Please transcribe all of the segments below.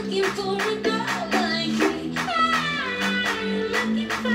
looking for a girl like me. I'm looking for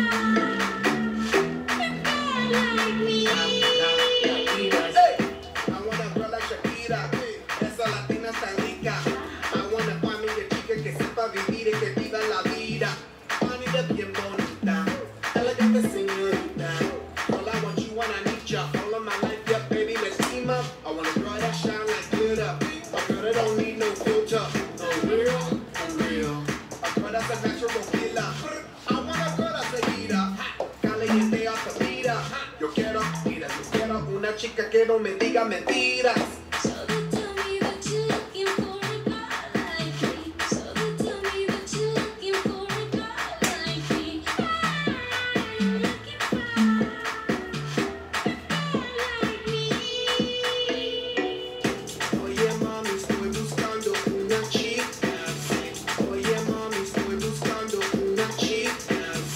a girl like me. Hey, I want a girl like Shakira. Esa latina tan rica. I want a familia chica que sepa vivir y que viva la vida. Manita bien bonita, elegante señorita. All I want you when I need ya. All of my life, yeah, baby, let's team up. I want a girl that shine like glitter. A girl that don't need no filter. No real, for real. A girl that's a natural killer. I want a girl that's a leader. Caliente hasta mira. Yo quiero, mira, yo quiero una chica que no me diga mentiras. So they tell me that you're looking for a girl like me. So they tell me that you're looking for a girl like me. I'm looking for a girl like me. Oye mami, estoy buscando una chica. Oye mami, estoy buscando una chica.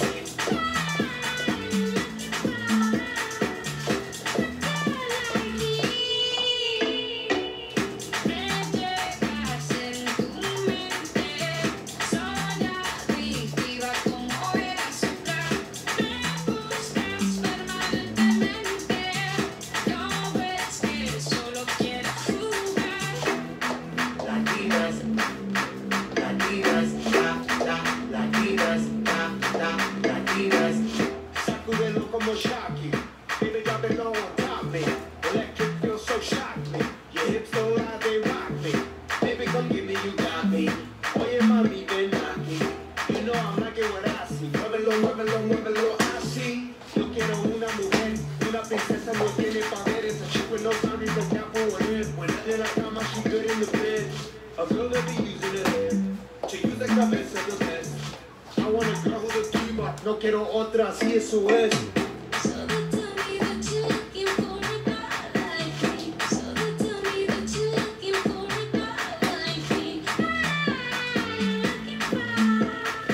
Latinas, latinas, latinas, latinas. Sacúdelo como Shakira. Baby, drop it low on top me. Electric feels so shock me. Your hips so loud, they rock me. Baby, come give me, you got me. Oye, mami, ven aquí. You know I'm liking what I see. Muévelo, muévelo, muévelo así. Yo quiero una mujer, una princesa no tiene poderes. A chick with no boundaries, no cap on her head. When in la cama, she good in the bed. A girl that be using her head to use the cabeza the best. I want a girl who's a diva. No quiero otra, así eso es. So they tell me that you're looking for a girl like me. So they tell me that you're looking for a girl like me. I'm looking for a girl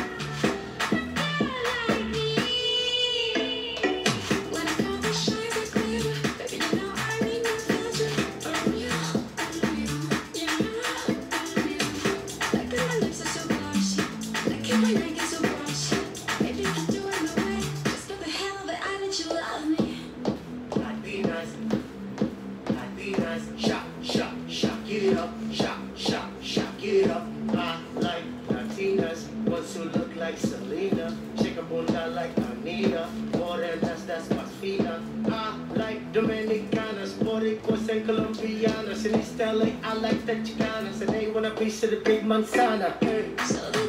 like me. When a girl that shines like glitter, baby, you know I need no filter. Unreal, you know, like that my lips are so glossy, like my neck is so brushy. Baby, you can do it my way. Just for the hell of it, I let you love me. Latinas, latinas, Shakira, Shakira. I like Latinas, ones who look like Selena, chicken bunda like Anita, morenas that's más fina. I like Dominicanas, Boricuas and Colombianas, in East LA I like the Chicanas, and they want a piece of the big manzana. Hey. So they